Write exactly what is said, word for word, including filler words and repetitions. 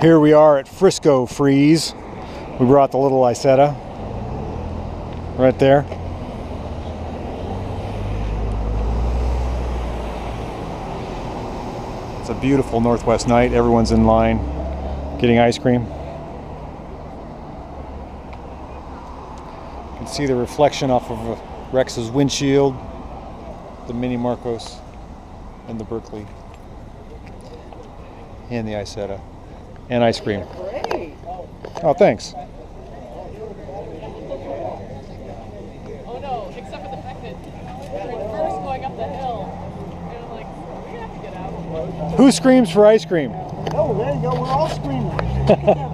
Here we are at Frisko Freeze. We brought the little Isetta right there. It's a beautiful northwest night. Everyone's in line getting ice cream. You can see the reflection off of Rex's windshield, the Mini Marcos, and the Berkeley, and the Isetta, and ice cream. Oh, thanks. Oh no, except for the fact that we were first going up the hill, and I'm like, we have to get out. Who screams for ice cream? Oh, there you go. We're all screaming.